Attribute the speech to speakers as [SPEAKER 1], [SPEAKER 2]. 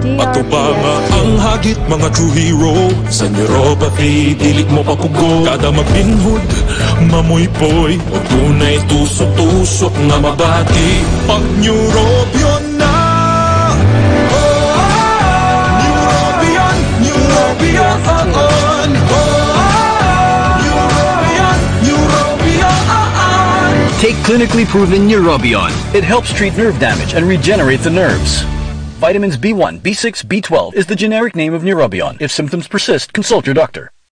[SPEAKER 1] Patubanga ang hagit mga true hero. Sa neuropathy, dili mo papugo. Kada mabinhod, mamoy-poy, o tunay tusok-tusok nga mabati. Pag Neurobion na, Neurobion, Neurobion on. Neurobion, Neurobion on.
[SPEAKER 2] Take clinically proven Neurobion. It helps treat nerve damage and regenerate the nerves. Vitamins B1, B6, B12 is the generic name of Neurobion. If symptoms persist, consult your doctor.